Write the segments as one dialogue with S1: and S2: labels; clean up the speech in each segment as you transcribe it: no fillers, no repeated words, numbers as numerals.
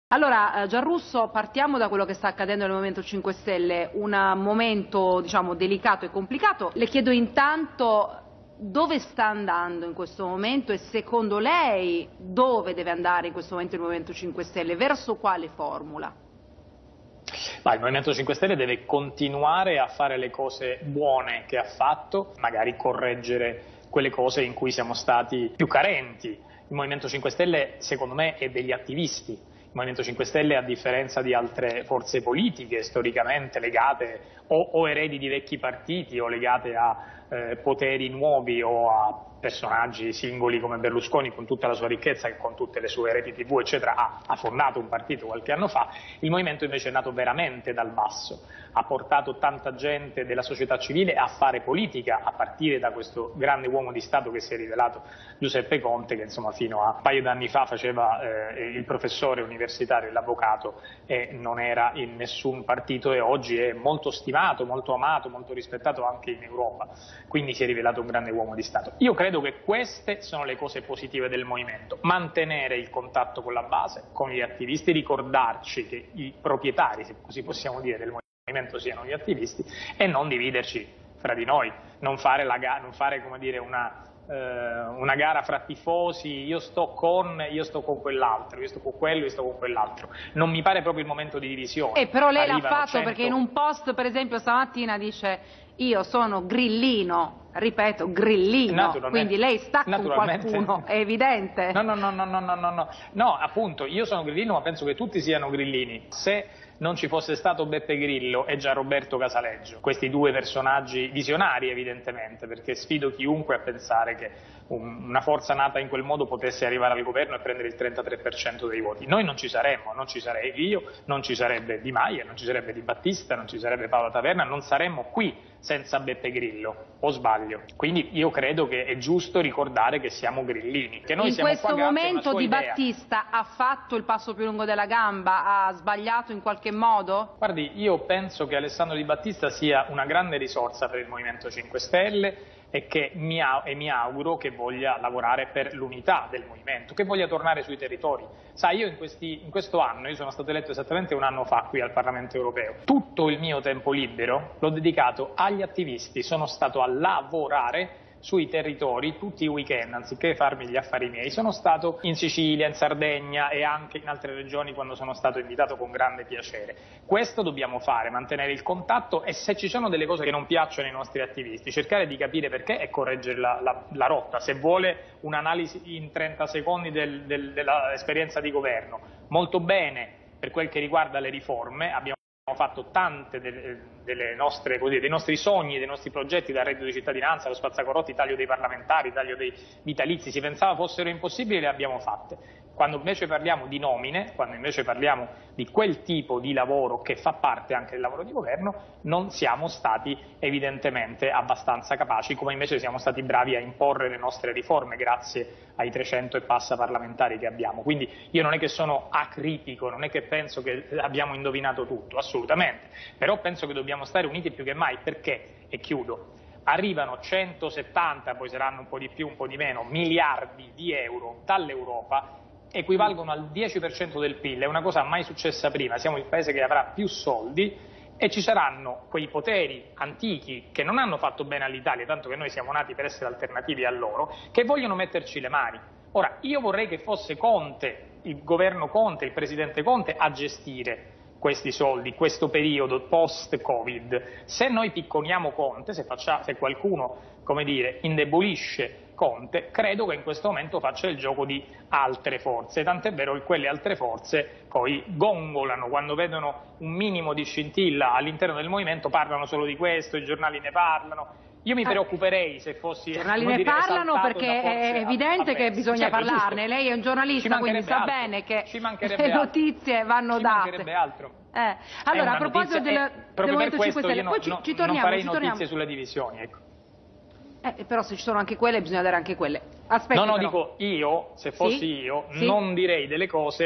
S1: Allora, Giarrusso, partiamo da quello che sta accadendo nel Movimento 5 Stelle, un momento, diciamo, delicato e complicato. Le chiedo intanto dove sta andando in questo momento e secondo lei dove deve andare in questo momento il Movimento 5 Stelle, verso quale formula?
S2: Il Movimento 5 Stelle deve continuare a fare le cose buone che ha fatto, magari correggere quelle cose in cui siamo stati più carenti. Il Movimento 5 Stelle, secondo me, è degli attivisti. Il Movimento 5 Stelle, a differenza di altre forze politiche storicamente legate o eredi di vecchi partiti o legate a poteri nuovi o a personaggi singoli come Berlusconi con tutta la sua ricchezza e con tutte le sue reti TV eccetera ha fondato un partito qualche anno fa, il movimento invece è nato veramente dal basso, ha portato tanta gente della società civile a fare politica a partire da questo grande uomo di Stato che si è rivelato Giuseppe Conte, che insomma fino a un paio d'anni fa faceva il professore universitario e l'avvocato e non era in nessun partito, e oggi è molto stimato, molto amato, molto rispettato anche in Europa, quindi si è rivelato un grande uomo di Stato. Io credo che queste sono le cose positive del movimento: mantenere il contatto con la base, con gli attivisti, ricordarci che i proprietari, se così possiamo dire, del movimento siano gli attivisti, e non dividerci fra di noi, non fare come dire, una gara fra tifosi, io sto con quell'altro, io sto con quello, io sto con quell'altro. Non mi pare proprio il momento di divisione.
S1: Però lei l'ha fatto perché in un post, per esempio, stamattina dice: io sono grillino, ripeto, grillino, quindi lei sta con qualcuno, è evidente.
S2: No, appunto, io sono grillino, ma penso che tutti siano grillini. Se non ci fosse stato Beppe Grillo e Gianroberto Casaleggio, questi due personaggi visionari evidentemente, perché sfido chiunque a pensare che una forza nata in quel modo potesse arrivare al governo e prendere il 33% dei voti. Noi non ci saremmo, non ci sarei io, non ci sarebbe Di Maio, non ci sarebbe Di Battista, non ci sarebbe Paola Taverna, non saremmo qui senza Beppe Grillo, o sbaglio? Quindi io credo che è giusto ricordare che siamo grillini, che noi
S1: in
S2: siamo
S1: questo
S2: qua
S1: momento Di
S2: idea.
S1: Battista ha fatto il passo più lungo della gamba, ha sbagliato in qualche modo?
S2: Guardi, io penso che Alessandro Di Battista sia una grande risorsa per il Movimento 5 Stelle e che mi auguro che voglia lavorare per l'unità del movimento, che voglia tornare sui territori. Sai, io in questo anno, io sono stato eletto esattamente un anno fa qui al Parlamento Europeo, tutto il mio tempo libero l'ho dedicato agli attivisti, sono stato a lavorare sui territori tutti i weekend, anziché farmi gli affari miei. Sono stato in Sicilia, in Sardegna e anche in altre regioni quando sono stato invitato con grande piacere. Questo dobbiamo fare, mantenere il contatto, e se ci sono delle cose che non piacciono ai nostri attivisti, cercare di capire perché e correggere la rotta. Se vuole un'analisi in 30 secondi dell'esperienza di governo, molto bene per quel che riguarda le riforme, abbiamo fatto tante dei nostri sogni, dei nostri progetti, dal reddito di cittadinanza, lo spazzacorrotti, taglio dei parlamentari, taglio dei vitalizi, si pensava fossero impossibili, le abbiamo fatte. Quando invece parliamo di nomine, quando invece parliamo di quel tipo di lavoro che fa parte anche del lavoro di governo, non siamo stati evidentemente abbastanza capaci, come invece siamo stati bravi a imporre le nostre riforme grazie ai 300 e passa parlamentari che abbiamo. Quindi io non è che sono acritico, non è che penso che abbiamo indovinato tutto, assolutamente, però penso che dobbiamo stare uniti più che mai, perché, e chiudo, arrivano 170, poi saranno un po' di più, un po' di meno, miliardi di euro dall'Europa, equivalgono al 10% del PIL, è una cosa mai successa prima, siamo il paese che avrà più soldi, e ci saranno quei poteri antichi che non hanno fatto bene all'Italia, tanto che noi siamo nati per essere alternativi a loro, che vogliono metterci le mani. Ora, io vorrei che fosse Conte, il governo Conte, il presidente Conte a gestire questi soldi, questo periodo post-Covid. Se noi picconiamo Conte, se qualcuno, come dire, indebolisce Conte, credo che in questo momento faccia il gioco di altre forze, tant'è vero che quelle altre forze poi gongolano quando vedono un minimo di scintilla all'interno del movimento, parlano solo di questo, i giornali ne parlano. Io mi preoccuperei se fossi...
S1: I giornali ne parlano perché è evidente che bisogna parlarne, lei è un giornalista, quindi sa bene che le notizie vanno date.
S2: Ci mancherebbe altro.
S1: Allora, a proposito del Movimento 5 Stelle, poi ci torniamo.
S2: Non farei notizie sulle divisioni, ecco.
S1: Però se ci sono anche quelle bisogna dare anche quelle. Aspetta,
S2: dico io, se fossi io, non direi delle cose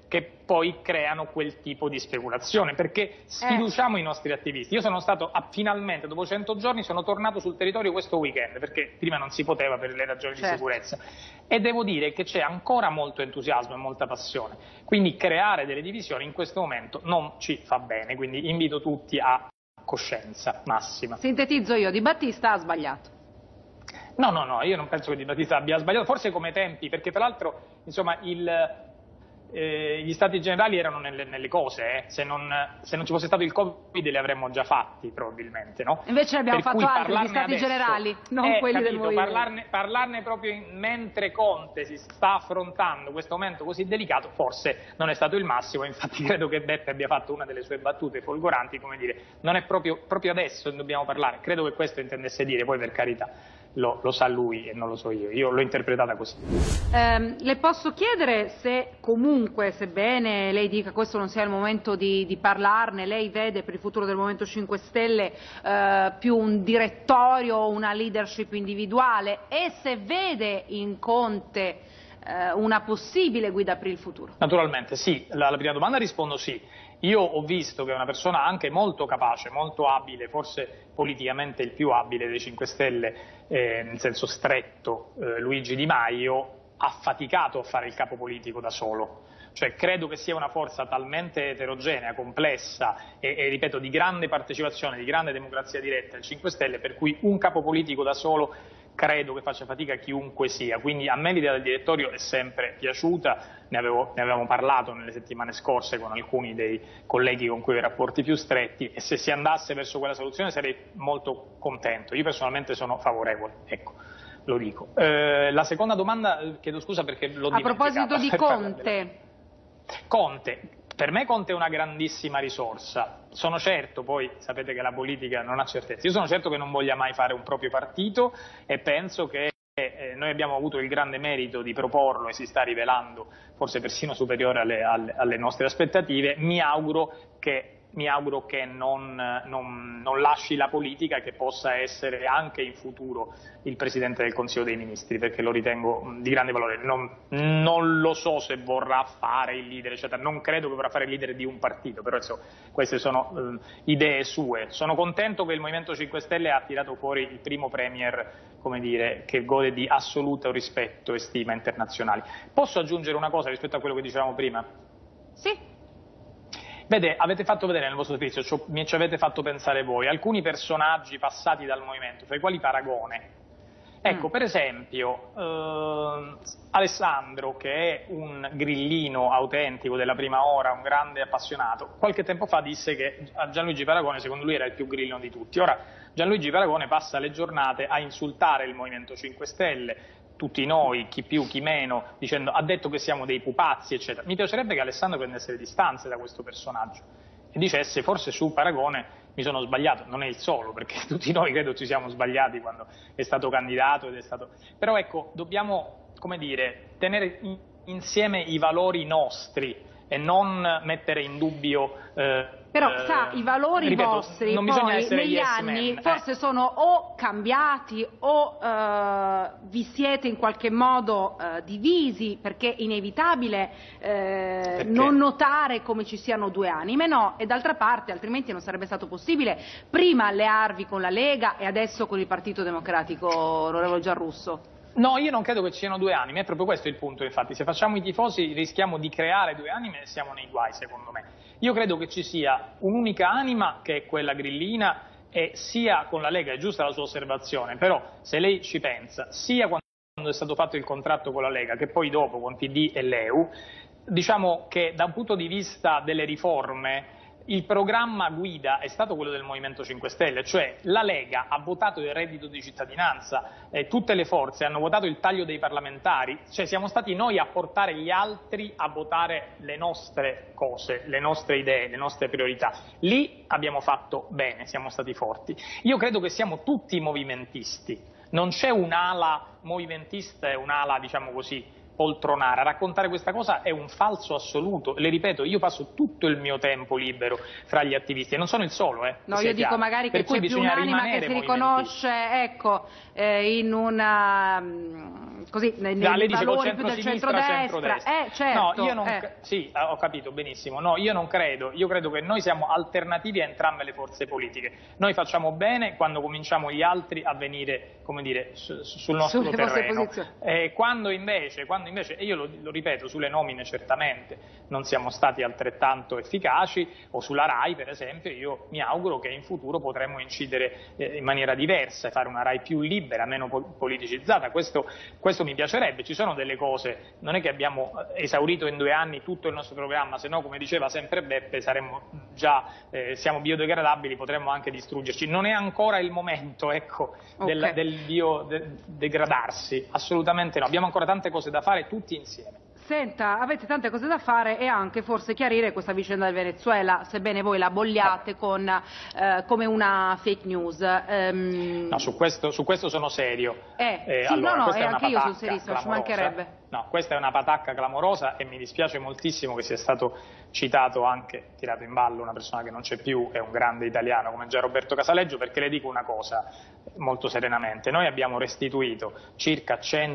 S2: che poi creano quel tipo di speculazione, perché sfiduciamo i nostri attivisti. Io sono stato, finalmente, dopo 100 giorni, sono tornato sul territorio questo weekend, perché prima non si poteva per le ragioni di sicurezza, e devo dire che c'è ancora molto entusiasmo e molta passione, quindi creare delle divisioni in questo momento non ci fa bene, quindi invito tutti a coscienza massima.
S1: Sintetizzo io, Di Battista ha sbagliato.
S2: No, io non penso che Di Battista abbia sbagliato, forse come tempi, perché tra l'altro, insomma, gli stati generali erano nelle cose, se non ci fosse stato il Covid li avremmo già fatti probabilmente, no?
S1: Invece abbiamo fatto altri gli stati generali, non quelli del movimento.
S2: Parlarne proprio mentre Conte si sta affrontando questo momento così delicato forse non è stato il massimo, infatti credo che Beppe abbia fatto una delle sue battute folgoranti, come dire, non è proprio adesso che dobbiamo parlare, credo che questo intendesse dire, poi per carità. Lo sa lui e non lo so io l'ho interpretata così.
S1: Le posso chiedere se comunque, sebbene lei dica questo non sia il momento di parlarne, lei vede per il futuro del Movimento 5 Stelle più un direttorio, una leadership individuale, e se vede in Conte una possibile guida per il futuro?
S2: Naturalmente sì, alla prima domanda rispondo sì. Io ho visto che è una persona anche molto capace, molto abile, forse politicamente il più abile dei 5 Stelle, nel senso stretto, Luigi Di Maio, ha faticato a fare il capo politico da solo. Cioè credo che sia una forza talmente eterogenea, complessa e ripeto di grande partecipazione, di grande democrazia diretta il 5 Stelle, per cui un capo politico da solo credo che faccia fatica chiunque sia, quindi a me l'idea del direttorio è sempre piaciuta, ne avevamo parlato nelle settimane scorse con alcuni dei colleghi con cui ho i rapporti più stretti, e se si andasse verso quella soluzione sarei molto contento. Io personalmente sono favorevole, ecco, lo dico. La seconda domanda, chiedo scusa perché l'ho dimenticata.
S1: A proposito di
S2: Conte, per me Conte è una grandissima risorsa, sono certo, poi sapete che la politica non ha certezze, io sono certo che non voglia mai fare un proprio partito e penso che noi abbiamo avuto il grande merito di proporlo e si sta rivelando forse persino superiore alle nostre aspettative. Mi auguro che non lasci la politica e che possa essere anche in futuro il Presidente del Consiglio dei Ministri, perché lo ritengo di grande valore. Non lo so se vorrà fare il leader, eccetera. Non credo che vorrà fare il leader di un partito, però insomma, queste sono idee sue. Sono contento che il Movimento 5 Stelle ha tirato fuori il primo premier, come dire, che gode di assoluto rispetto e stima internazionali. Posso aggiungere una cosa rispetto a quello che dicevamo prima?
S1: Sì.
S2: Vede, avete fatto vedere nel vostro servizio, ci avete fatto pensare voi, alcuni personaggi passati dal movimento, fra i quali Paragone. Ecco, per esempio, Alessandro, che è un grillino autentico della prima ora, un grande appassionato, qualche tempo fa disse che Gianluigi Paragone, secondo lui, era il più grillino di tutti. Ora, Gianluigi Paragone passa le giornate a insultare il Movimento 5 Stelle, tutti noi, chi più, chi meno, dicendo ha detto che siamo dei pupazzi, eccetera. Mi piacerebbe che Alessandro prendesse le distanze da questo personaggio e dicesse forse su Paragone mi sono sbagliato, non è il solo, perché tutti noi credo ci siamo sbagliati quando è stato candidato Però ecco, dobbiamo, come dire, tenere insieme i valori nostri e non mettere in dubbio
S1: però sa, i valori vostri
S2: non
S1: poi negli anni forse sono o cambiati o vi siete in qualche modo divisi, perché è inevitabile non notare come ci siano due anime, no? E d'altra parte altrimenti non sarebbe stato possibile prima allearvi con la Lega e adesso con il Partito Democratico, onorevole Giarrusso.
S2: No, io non credo che ci siano due anime, è proprio questo il punto, infatti, se facciamo i tifosi rischiamo di creare due anime e siamo nei guai, secondo me. Io credo che ci sia un'unica anima, che è quella grillina, e sia con la Lega, è giusta la sua osservazione, però se lei ci pensa, sia quando è stato fatto il contratto con la Lega, che poi dopo con PD e l'EU, diciamo che da un punto di vista delle riforme, il programma guida è stato quello del Movimento 5 Stelle, cioè la Lega ha votato il reddito di cittadinanza, tutte le forze hanno votato il taglio dei parlamentari, cioè siamo stati noi a portare gli altri a votare le nostre cose, le nostre idee, le nostre priorità. Lì abbiamo fatto bene, siamo stati forti. Io credo che siamo tutti movimentisti, non c'è un'ala movimentista e un'ala, diciamo così, poltronare. A raccontare questa cosa è un falso assoluto. Le ripeto, io passo tutto il mio tempo libero fra gli attivisti e non sono il solo.
S1: No, io dico magari che c'è più un'anima che si riconosce, ecco, in una così nei
S2: lei dice col
S1: valori più del centrodestra. Certo.
S2: No, io non sì, ho capito benissimo. No, io non credo. Io credo che noi siamo alternativi a entrambe le forze politiche. Noi facciamo bene quando cominciamo gli altri a venire, come dire, sul nostro terreno. Quando invece, e io lo ripeto, sulle nomine certamente non siamo stati altrettanto efficaci, o sulla RAI per esempio, io mi auguro che in futuro potremmo incidere in maniera diversa e fare una RAI più libera, meno politicizzata. Questo mi piacerebbe. Ci sono delle cose, non è che abbiamo esaurito in 2 anni tutto il nostro programma, se no, come diceva sempre Beppe, siamo biodegradabili, potremmo anche distruggerci. Non è ancora il momento, ecco, del biodegradarsi, assolutamente no. Abbiamo ancora tante cose da fare tutti insieme.
S1: Senta, avete tante cose da fare e anche forse chiarire questa vicenda del Venezuela, sebbene voi la bogliate come una fake news.
S2: No, su questo sono serio.
S1: Anche io sono serissimo, ci mancherebbe.
S2: No, questa è una patacca clamorosa e mi dispiace moltissimo che sia stato citato anche, tirato in ballo, una persona che non c'è più, è un grande italiano come Gianroberto Casaleggio, perché le dico una cosa molto serenamente. Noi abbiamo restituito circa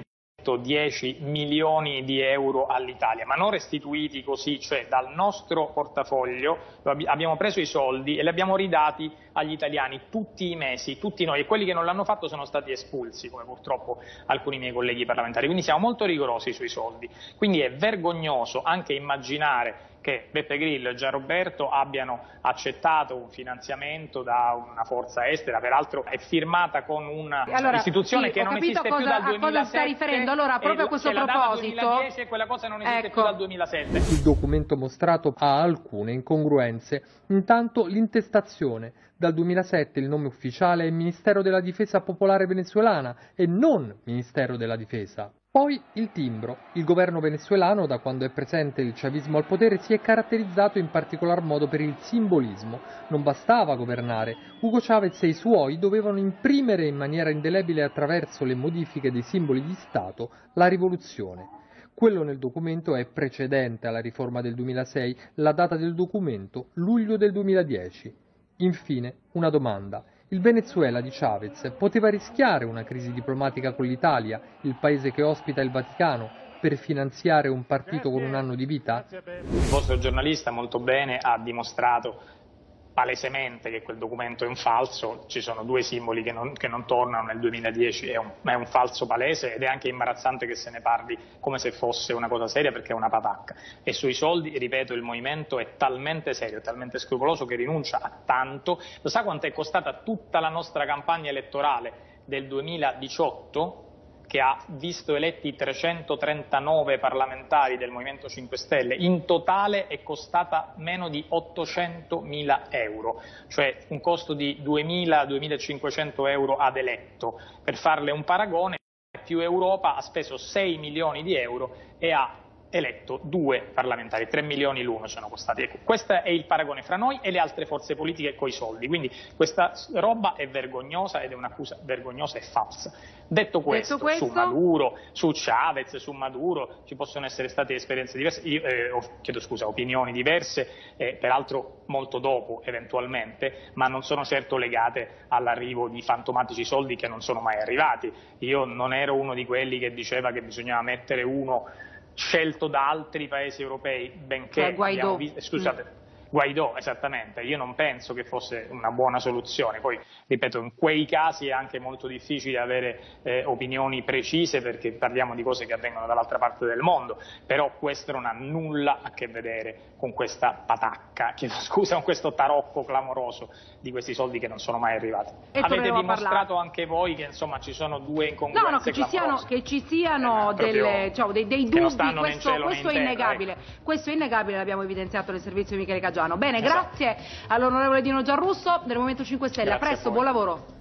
S2: 110 milioni di euro all'Italia, ma non restituiti così, cioè dal nostro portafoglio abbiamo preso i soldi e li abbiamo ridati agli italiani tutti i mesi, tutti noi, e quelli che non l'hanno fatto sono stati espulsi, come purtroppo alcuni miei colleghi parlamentari, quindi siamo molto rigorosi sui soldi. Quindi è vergognoso anche immaginare che Beppe Grillo e Gianroberto abbiano accettato un finanziamento da una forza estera, peraltro è firmata con un'istituzione che non esiste più dal 2007.
S1: A cosa sta riferendo? Allora, proprio a questo proposito,
S2: 2010 e quella cosa non esiste più dal 2007.
S3: Il documento mostrato ha alcune incongruenze. Intanto l'intestazione. Dal 2007 il nome ufficiale è Ministero della Difesa Popolare Venezuelana e non Ministero della Difesa. Poi il timbro. Il governo venezuelano, da quando è presente il chavismo al potere, si è caratterizzato in particolar modo per il simbolismo. Non bastava governare. Hugo Chavez e i suoi dovevano imprimere in maniera indelebile, attraverso le modifiche dei simboli di Stato, la rivoluzione. Quello nel documento è precedente alla riforma del 2006, la data del documento, luglio del 2010. Infine, una domanda. Il Venezuela di Chavez poteva rischiare una crisi diplomatica con l'Italia, il paese che ospita il Vaticano, per finanziare un partito con un anno di vita?
S2: Il vostro giornalista molto bene ha dimostrato palesemente che quel documento è un falso. Ci sono 2 simboli che non tornano nel 2010, è un falso palese, ed è anche imbarazzante che se ne parli come se fosse una cosa seria, perché è una patacca. E sui soldi, ripeto, il movimento è talmente serio, talmente scrupoloso che rinuncia a tanto. Lo sa quanto è costata tutta la nostra campagna elettorale del 2018? Che ha visto eletti 339 parlamentari del Movimento 5 Stelle, in totale è costata meno di 800.000 euro, cioè un costo di 2.000-2.500 euro ad eletto. Per farle un paragone, più Europa ha speso 6 milioni di euro e ha eletto 2 parlamentari, 3 milioni l'uno sono costati. Ecco, questo è il paragone fra noi e le altre forze politiche coi soldi, quindi questa roba è vergognosa ed è un'accusa vergognosa e falsa. Detto questo, su Maduro, su Chavez, su Maduro ci possono essere state esperienze diverse, opinioni diverse, peraltro molto dopo eventualmente, ma non sono certo legate all'arrivo di fantomatici soldi che non sono mai arrivati. Io non ero uno di quelli che diceva che bisognava mettere uno scelto da altri paesi europei, benché
S1: Guaidó.
S2: Guaidó, esattamente. Io non penso che fosse una buona soluzione. Poi, ripeto, in quei casi è anche molto difficile avere opinioni precise, perché parliamo di cose che avvengono dall'altra parte del mondo, però questo non ha nulla a che vedere con questa patacca, con questo tarocco clamoroso di questi soldi che non sono mai arrivati. Avete dimostrato anche voi che insomma ci sono 2 incongruenze
S1: che ci siano dei dubbi, questo è innegabile. Questo è innegabile, l'abbiamo evidenziato nel servizio di Michele Cagiano. Bene, grazie all'onorevole Dino Giarrusso del Movimento 5 Stelle. A presto, buon lavoro.